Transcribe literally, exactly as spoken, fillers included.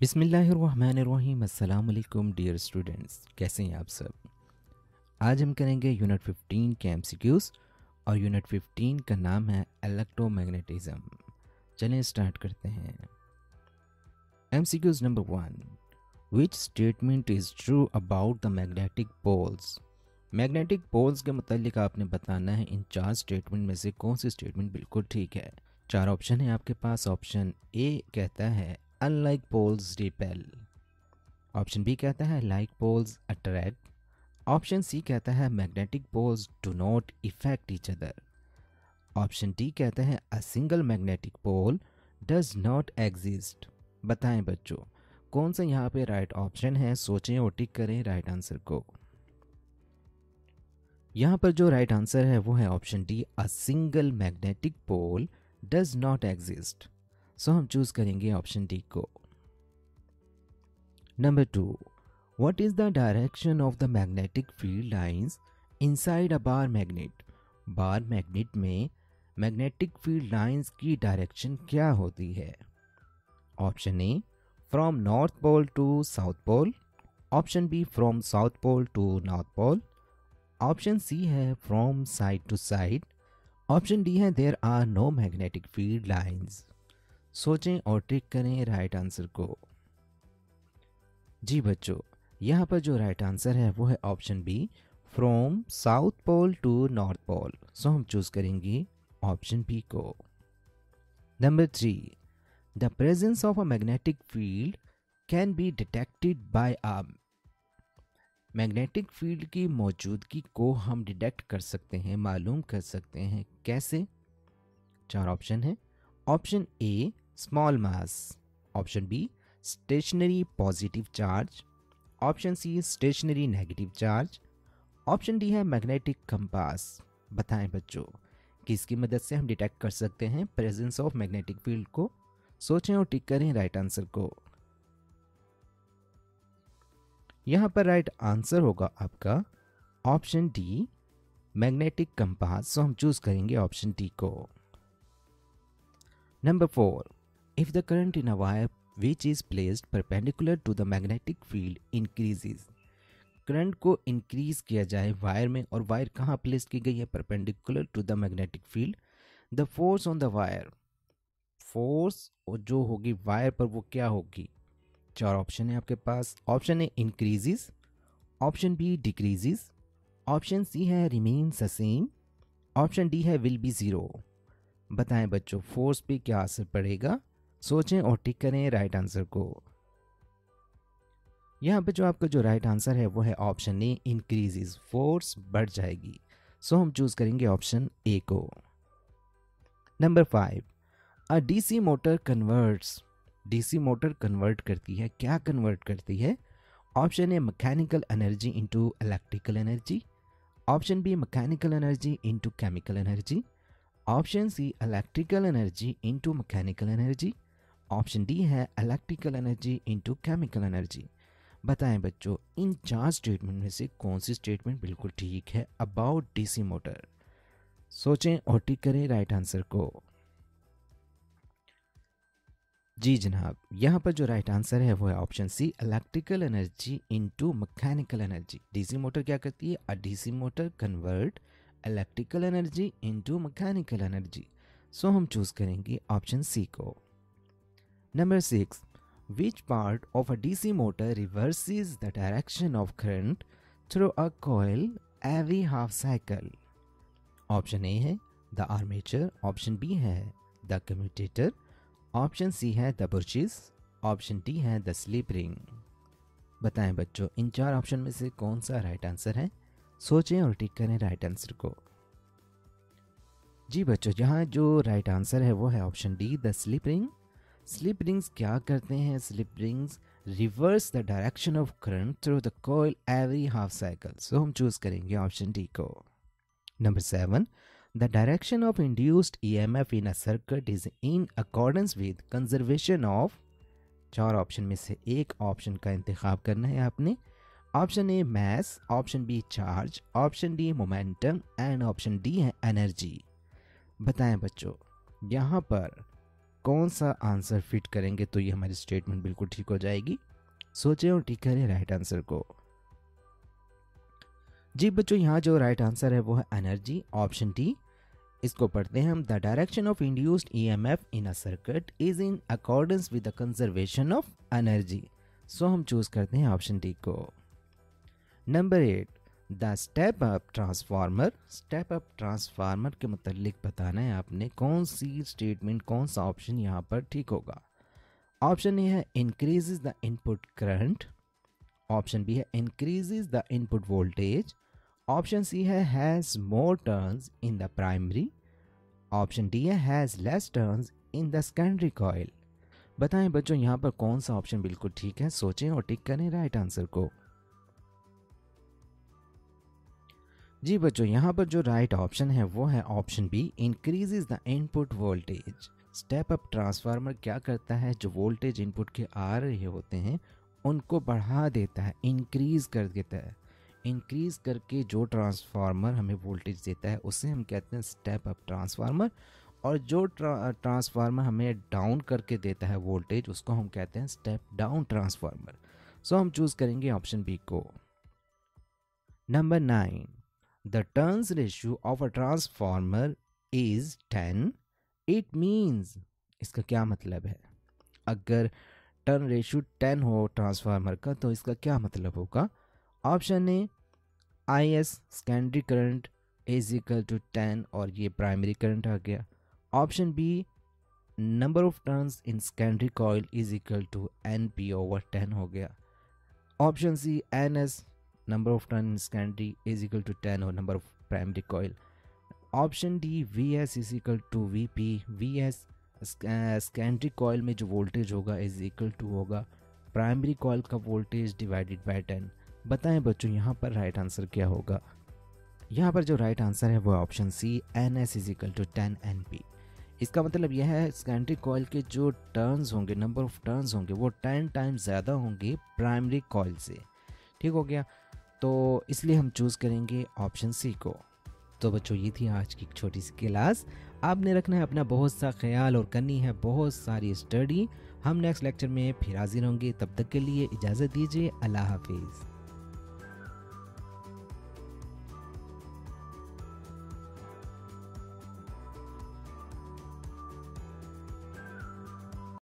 बिस्मिल्लाहिर्रहमानिर्रहीम। अस्सलाम वालेकुम डियर स्टूडेंट्स, कैसे हैं आप सब। आज हम करेंगे यूनिट फिफ्टीन के एमसीक्यूज़ और यूनिट फिफ्टीन का नाम है इलेक्ट्रोमैग्नेटिज्म। चलें स्टार्ट करते हैं। MCQs number one, which statement is true about the magnetic poles. Magnetic poles के मुतालिक आपने बताना है इन चार स्टेटमेंट में से कौन सी स्टेटमेंट बिल्कुल ठीक है। चार ऑप्शन है आपके पास। ऑप्शन ए कहता है unlike poles repel. Option B कहता है like poles attract. Option C कहता है magnetic poles do not effect each other. Option D कहता है a single magnetic pole does not exist. बताएं बच्चों, कौन सा यहाँ पे राइट ऑप्शन है। सोचें और टिक करें राइट आंसर को। यहाँ पर जो राइट आंसर है वो है option D, a single magnetic pole does not exist. So हम चूज करेंगे ऑप्शन डी को। Number two, what is the direction of the magnetic field lines inside a bar magnet. Bar magnet में magnetic field lines की direction क्या होती है। Option A, from north pole to south pole. Option B, from south pole to north pole. Option C है from side to side. Option D है there are no magnetic field lines. सोचें और टिक करें right answer को। जी बच्चों, यहाँ पर जो राइट आंसर है वो है option B, from south pole to north pole. So हम चूज करेंगे ऑप्शन बी को। Number three, the presence of a magnetic field can be detected by a. Magnetic field की मौजूदगी को हम डिटेक्ट कर सकते हैं, मालूम कर सकते हैं। कैसे? चार ऑप्शन है। Option A, small mass. Option B, stationary positive charge. Option C, stationary negative charge. Option D है मैग्नेटिक कंपास। बताएं बच्चों, किसकी मदद से हम डिटेक्ट कर सकते हैं प्रेजेंस ऑफ मैग्नेटिक फील्ड को। सोचें और टिक करें राइट आंसर को। यहां पर राइट आंसर होगा आपका option D, magnetic compass. So हम चूज करेंगे ऑप्शन डी को। Number four, if the current in a wire which is placed perpendicular to the magnetic field increases। Current को इंक्रीज किया जाए वायर में, और वायर कहाँ प्लेस की गई है? Perpendicular to the magnetic field. The force on the wire, force जो होगी वायर पर वो क्या होगी? चार ऑप्शन है आपके पास। Option A increases, option B decreases, option C है remains the same, option D है विल बी जीरो। बताएं बच्चों, फोर्स पे क्या असर पड़ेगा। सोचें और टिक करें राइट आंसर को। यहाँ पे जो आपका जो राइट आंसर है वो है ऑप्शन ए, इंक्रीजेस, फोर्स बढ़ जाएगी। सो हम चूज करेंगे ऑप्शन ए को। Number five, a DC motor converts. DC motor convert करती है, क्या कन्वर्ट करती है? Option A, mechanical energy into electrical energy. Option B, mechanical energy into chemical energy. Option C, electrical energy into mechanical energy. Option D है electrical energy into chemical energy. बताएं बच्चों, इन चार statement में से कौन सी स्टेटमेंट बिल्कुल ठीक है अबाउट डीसी मोटर। सोचें और टिक करें राइट आंसर को। जी जनाब, यहाँ पर जो राइट आंसर है वो है option C, electrical energy into mechanical energy. DC motor क्या करती है? A DC motor convert electrical energy into mechanical energy. So हम चूज करेंगे ऑप्शन सी को। Number six, which part of a D C motor reverses the direction of current through a coil every half cycle। Option A है the armature, option B है the commutator, option C है the brushes, option D है the slip ring. बताएं बच्चों, इन चार option में से कौन सा राइट आंसर है। सोचें और टिक करें राइट आंसर को। जी बच्चों, यहाँ जो राइट आंसर है वो है option D, the slip ring. Slip rings क्या करते हैं? Slip rings reverse the direction of current through the coil every half cycle. So हम चूज करेंगे ऑप्शन डी को। Number seven, the direction of induced EMF in a circuit is in accordance with conservation of. चार option में से एक option का इंतखाब करना है आपने। Option A mass, option B charge, option D momentum and option D है एनर्जी। बताएं बच्चों, यहाँ पर कौन सा आंसर फिट करेंगे तो ये हमारी स्टेटमेंट बिल्कुल ठीक हो जाएगी। सोचें और टिक करें राइट आंसर को। जी बच्चों, यहाँ जो राइट आंसर है वो है एनर्जी, ऑप्शन डी। इसको पढ़ते हैं हम। The direction of induced EMF in a circuit is in accordance with the conservation of energy. So हम चूज करते हैं ऑप्शन डी को। Number eight, the step up transformer. Step up transformer के मतलब बताना है आपने कौन सी स्टेटमेंट, कौन सा ऑप्शन यहाँ पर ठीक होगा। ऑप्शन ए है increases the input current, option B है increases the input voltage, option C है has more turns in the primary, option D है has less turns in the secondary coil. बताएं बच्चों यहाँ पर कौन सा ऑप्शन बिल्कुल ठीक है। सोचें और टिक करें राइट आंसर को। जी बच्चों, यहाँ पर जो राइट ऑप्शन है वो है option B, increases the input voltage. Step up transformer क्या करता है, जो वोल्टेज इनपुट के आ रहे होते हैं उनको बढ़ा देता है, इंक्रीज कर देता है। इंक्रीज करके जो ट्रांसफार्मर हमें वोल्टेज देता है उसे हम कहते हैं स्टेप अप ट्रांसफार्मर, और जो ट्रा, ट्रांसफार्मर हमें डाउन करके देता है वोल्टेज उसको हम कहते हैं स्टेप डाउन ट्रांसफार्मर। सो हम चूज करेंगे ऑप्शन बी को। Number nine, the turns ratio of a transformer is ten. It means, इसका क्या मतलब है। अगर टर्न रेशियो टेन हो ट्रांसफार्मर का तो इसका क्या मतलब होगा। Option A, I S secondary current is equal to ten और ये प्राइमरी करंट आ गया। Option B, number of turns in secondary coil is equal to N P over ten हो गया। Option C, N S number of turn in secondary is equal to ten और number of primary coil. Option D, V S is equal to V P. V S secondary coil में जो voltage होगा is equal to होगा primary coil का voltage divided by ten. बताएं बच्चों यहाँ पर राइट आंसर क्या होगा। यहाँ पर जो राइट आंसर है वो option C, N S is equal to ten N P. इसका मतलब यह है सेकेंडरी कॉइल के जो टर्न्स होंगे, नंबर ऑफ टर्न्स होंगे वो टेन टाइम्स ज़्यादा होंगे प्राइमरी कॉइल से। ठीक हो गया, तो इसलिए हम चूज़ करेंगे ऑप्शन सी को। तो बच्चों ये थी आज की छोटी सी क्लास। आपने रखना है अपना बहुत सा ख्याल और करनी है बहुत सारी स्टडी। हम नेक्स्ट लेक्चर में फिर हाजिर होंगे, तब तक के लिए इजाज़त दीजिए। अल्लाह हाफिज़।